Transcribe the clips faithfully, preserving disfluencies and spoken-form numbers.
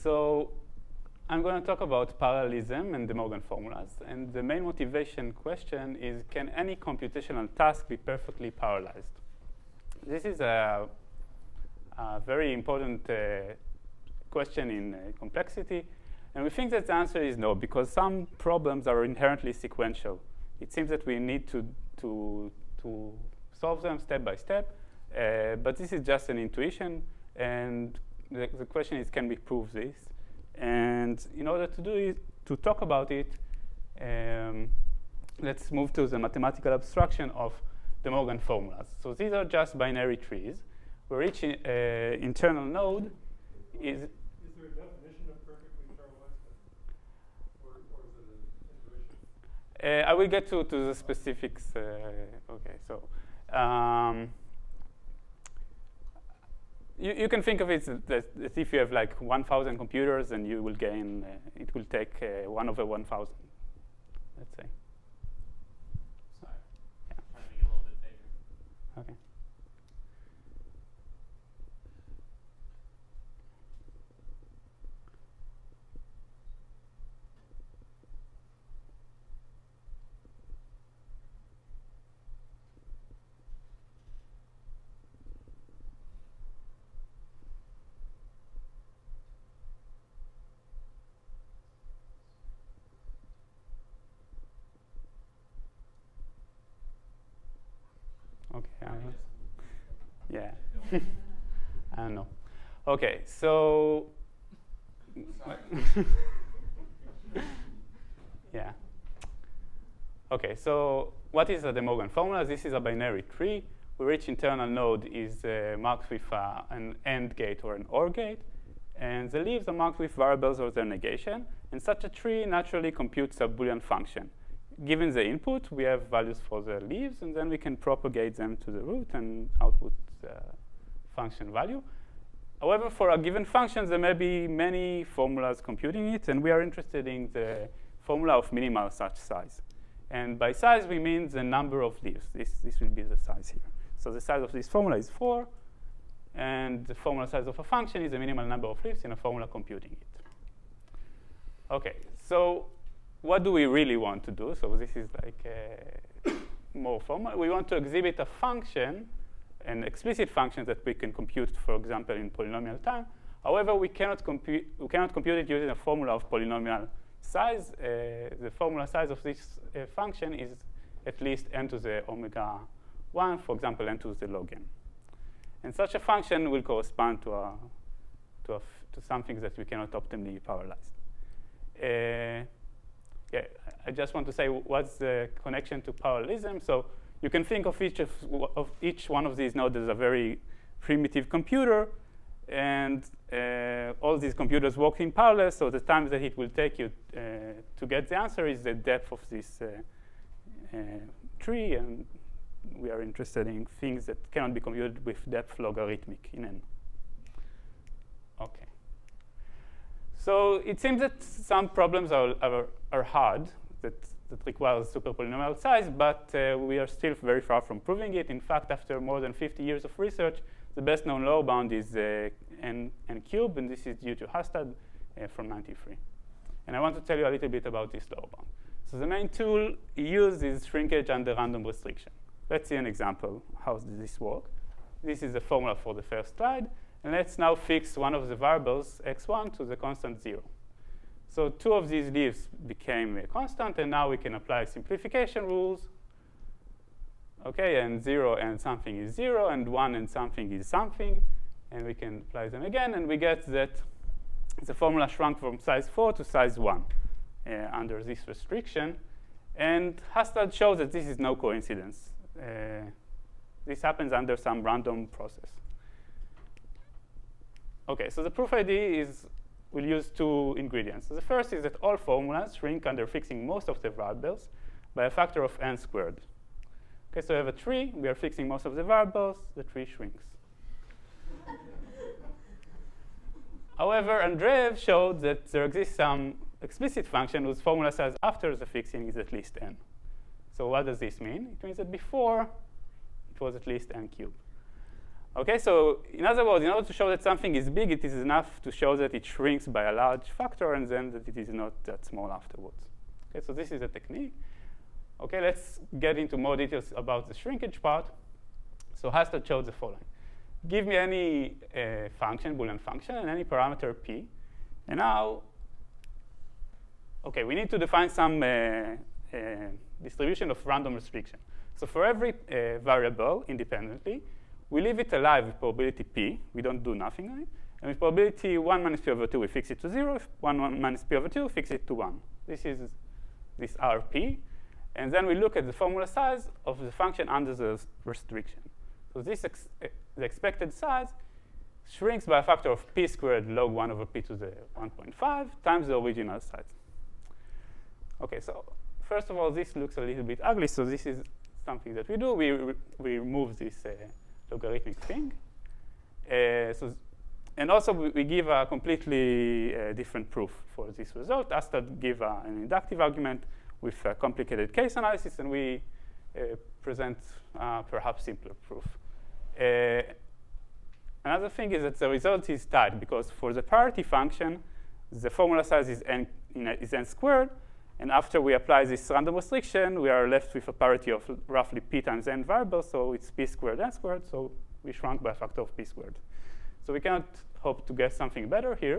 So I'm going to talk about parallelism and De Morgan formulas. And the main motivation question is, can any computational task be perfectly parallelized? This is a, a very important uh, question in uh, complexity. And we think that the answer is no, because some problems are inherently sequential. It seems that we need to, to, to solve them step by step. Uh, but this is just an intuition. And the, the question is, can we prove this? And in order to do it, to talk about it, um, let's move to the mathematical abstraction of De Morgan formulas. So these are just binary trees, where each in, uh, internal node is. Is there a definition of perfectly parallelized, or, or is it an intuition? Uh, I will get to, to the specifics. Uh, okay, so. Um, You, you can think of it as, as if you have like one thousand computers, and you will gain, uh, it will take uh, one over one thousand, let's say. Sorry. Yeah. Trying to make it a little bit bigger. Okay. Okay. I yeah. I don't know. Okay, so. Yeah. Okay, so what is a De Morgan formula? This is a binary tree where each internal node is uh, marked with uh, an AND gate or an OR gate, and the leaves are marked with variables or their negation. And such a tree naturally computes a Boolean function. Given the input, we have values for the leaves, and then we can propagate them to the root and output the function value. However, for a given function, there may be many formulas computing it, and we are interested in the formula of minimal such size. And by size, we mean the number of leaves. This, this will be the size here. So the size of this formula is four, and the formula size of a function is the minimal number of leaves in a formula computing it. OK, so what do we really want to do? So this is like uh, more formal. We want to exhibit a function, an explicit function that we can compute, for example, in polynomial time. However, we cannot compute, we cannot compute it using a formula of polynomial size. Uh, the formula size of this uh, function is at least n to the omega one, for example, n to the log n. And such a function will correspond to, a, to, a f to something that we cannot optimally parallelize. Uh, Yeah, I just want to say what's the connection to parallelism. So you can think of each of, of each one of these nodes as a very primitive computer, and uh, all these computers work in parallel. So the time that it will take you uh, to get the answer is the depth of this uh, uh, tree, and we are interested in things that cannot be computed with depth logarithmic in n. Okay. So it seems that some problems are, are, are hard, that, that requires super polynomial size, but uh, we are still very far from proving it. In fact, after more than fifty years of research, the best known lower bound is uh, n, n cubed, and this is due to Hastad uh, from ninety-three. And I want to tell you a little bit about this lower bound. So the main tool used is shrinkage under random restriction. Let's see an example. How does this work? This is the formula for the first slide. And let's now fix one of the variables, x one, to the constant zero. So two of these leaves became a constant, and now we can apply simplification rules. OK, and zero and something is zero, and one and something is something. And we can apply them again, and we get that the formula shrunk from size four to size one uh, under this restriction. And Hastad shows that this is no coincidence. Uh, this happens under some random process. OK, so the proof idea is we'll use two ingredients. So the first is that all formulas shrink under fixing most of the variables by a factor of n squared. OK, so we have a tree. We are fixing most of the variables. The tree shrinks. However, Andreev showed that there exists some explicit function whose formula size after the fixing is at least n. So what does this mean? It means that before, it was at least n cubed. Okay, so in other words, in order to show that something is big, it is enough to show that it shrinks by a large factor and then that it is not that small afterwards. Okay, so this is a technique. Okay, let's get into more details about the shrinkage part. So Hastad showed the following. Give me any uh, function, Boolean function, and any parameter p. And now, okay, we need to define some uh, uh, distribution of random restriction. So for every uh, variable independently, we leave it alive with probability p. We don't do nothing on it. And with probability one minus p over two, we fix it to zero. If one, one minus p over two, we fix it to one. This is this R P. And then we look at the formula size of the function under the restriction. So this ex the expected size shrinks by a factor of p squared log one over p to the one point five times the original size. OK, so first of all, this looks a little bit ugly. So this is something that we do. We, re we remove this uh, logarithmic thing. Uh, so and also, we, we give a completely uh, different proof for this result. Hastad give uh, an inductive argument with a complicated case analysis, and we uh, present uh, perhaps simpler proof. Uh, another thing is that the result is tight, because for the parity function, the formula size is n, is n squared. And after we apply this random restriction, we are left with a parity of roughly p times n variables. So it's p squared n squared. So we shrunk by a factor of p squared. So we cannot hope to get something better here.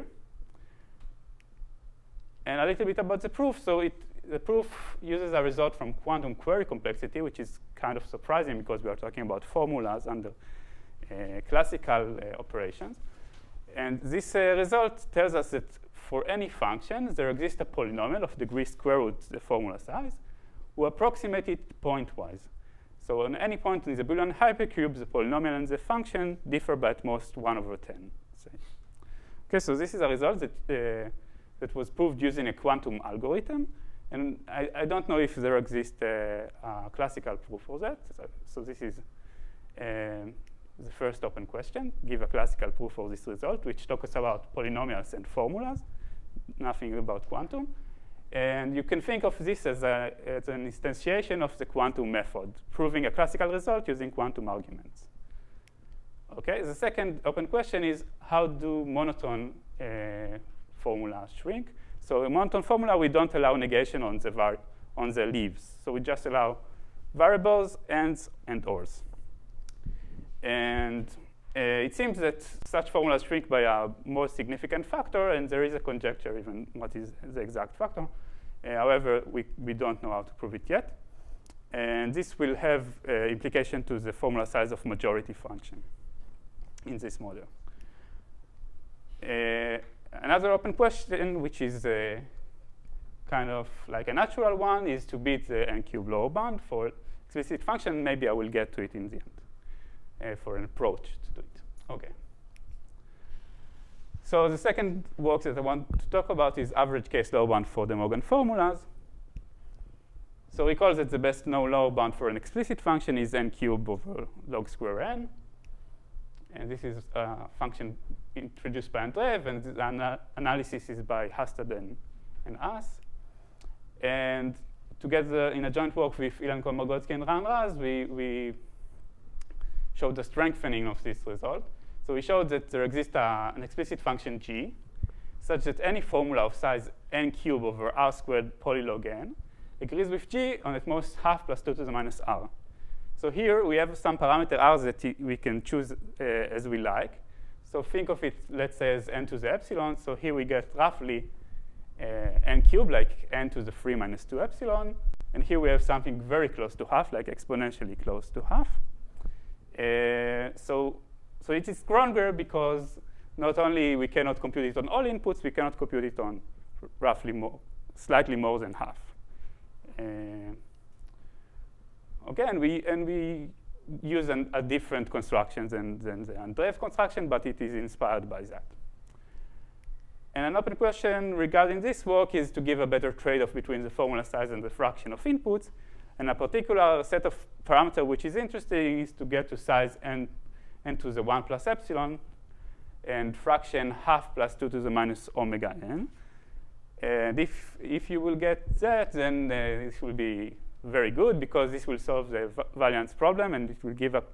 And a little bit about the proof. So it, the proof uses a result from quantum query complexity, which is kind of surprising because we are talking about formulas under uh, classical uh, operations. And this uh, result tells us that for any function, there exists a polynomial of degree square root the formula size, who approximate it point-wise. So on any point in the Boolean hypercube, the polynomial and the function differ by at most one over ten. Say. Okay, so this is a result that, uh, that was proved using a quantum algorithm. And I, I don't know if there exists a, a classical proof for that. So, so this is uh, the first open question. Give a classical proof for this result, which talks about polynomials and formulas, nothing about quantum. And you can think of this as, a, as an instantiation of the quantum method, proving a classical result using quantum arguments. Okay, the second open question is, how do monotone uh, formulas shrink? So in monotone formula, we don't allow negation on the, var on the leaves. So we just allow variables, ands, and ors. And uh, it seems that such formulas shrink by a more significant factor, and there is a conjecture even what is the exact factor. Uh, however, we, we don't know how to prove it yet. And this will have uh, implication to the formula size of majority function in this model. Uh, another open question, which is uh, kind of like a natural one, is to beat the n cube lower bound for explicit function. Maybe I will get to it in the end. Uh, for an approach to do it. OK. So the second work that I want to talk about is average case lower bound for De Morgan formulas. So recall that the best known lower bound for an explicit function is n cubed over log square n. And this is a function introduced by Andreev, and the ana analysis is by Hastad and, and us. And together in a joint work with Ilan Kolmogorski and Ran Raz, we, we showed the strengthening of this result. So we showed that there exists a, an explicit function g, such that any formula of size n cubed over r squared polylog n agrees with g on at most half plus two to the minus r. So here we have some parameter r that we can choose uh, as we like. So think of it, let's say, as n to the epsilon. So here we get roughly uh, n cubed, like n to the three minus two epsilon. And here we have something very close to half, like exponentially close to half. Uh, so, so it is stronger because not only we cannot compute it on all inputs, we cannot compute it on roughly more, slightly more than half. Uh, okay, and we and we use an, a different construction than, than the Andreev construction, but it is inspired by that. And an open question regarding this work is to give a better trade-off between the formula size and the fraction of inputs. And a particular set of parameters which is interesting is to get to size n, n to the one plus epsilon, and fraction half plus two to the minus omega n. And if, if you will get that, then uh, this will be very good, because this will solve the variance problem, and it will give a,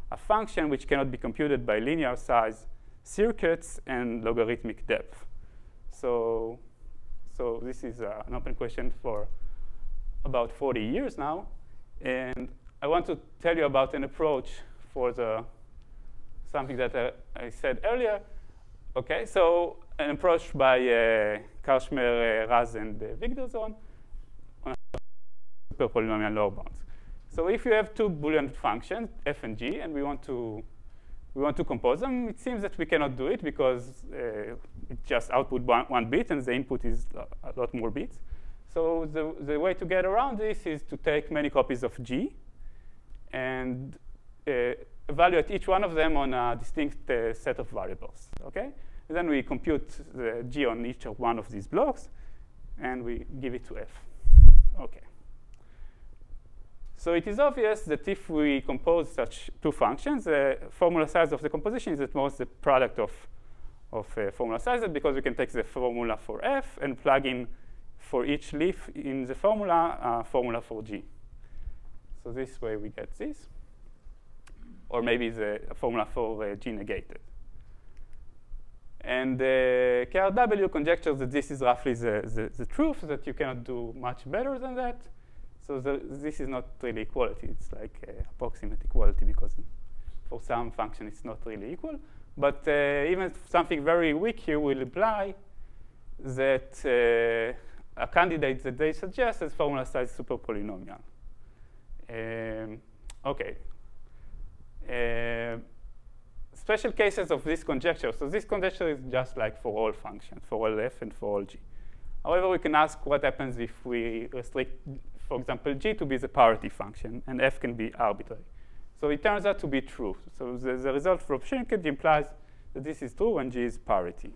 a function which cannot be computed by linear size circuits and logarithmic depth. So, so this is uh, an open question for about forty years now. And I want to tell you about an approach for the something that uh, I said earlier. Okay, so an approach by uh, Karshmer, uh, Raz, and uh, Wigderson on super polynomial lower bounds. So if you have two Boolean functions, f and g, and we want to we want to compose them, it seems that we cannot do it because uh, it just output one, one bit, and the input is a lot more bits. So the, the way to get around this is to take many copies of g and uh, evaluate each one of them on a distinct uh, set of variables. Okay? And then we compute the g on each of one of these blocks, and we give it to f. Okay. So it is obvious that if we compose such two functions, the uh, formula size of the composition is at most the product of, of uh, formula sizes, because we can take the formula for f and plug in for each leaf in the formula, uh, formula for g. So this way we get this. Or maybe the formula for uh, g negated. And uh, K R W conjectures that this is roughly the, the, the truth, that you cannot do much better than that. So the, this is not really equality. It's like uh, approximate equality, because for some function it's not really equal. But uh, even something very weak here will imply that uh, a candidate that they suggest is formula size super polynomial. Um, OK. Uh, special cases of this conjecture. So this conjecture is just like for all functions, for all f and for all g. However, we can ask what happens if we restrict, for example, g to be the parity function, and f can be arbitrary. So it turns out to be true. So the, the result from shrinkage implies that this is true when g is parity.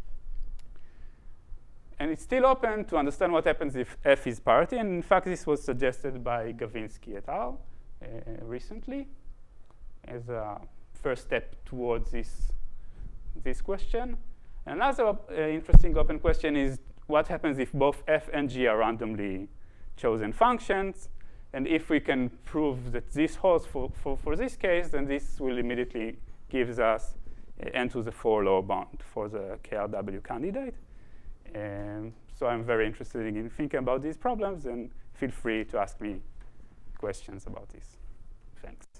And it's still open to understand what happens if f is parity. And in fact, this was suggested by Gavinsky et al. Uh, recently as a first step towards this, this question. Another uh, interesting open question is what happens if both f and g are randomly chosen functions? And if we can prove that this holds for, for, for this case, then this will immediately gives us uh, n to the four lower bound for the K R W candidate. Um, so I'm very interested in thinking about these problems, and feel free to ask me questions about this. Thanks.